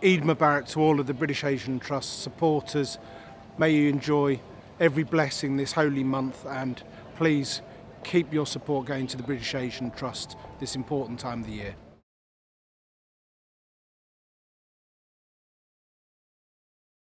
Eid Mubarak to all of the British Asian Trust supporters. May you enjoy every blessing this holy month, and please keep your support going to the British Asian Trust this important time of the year.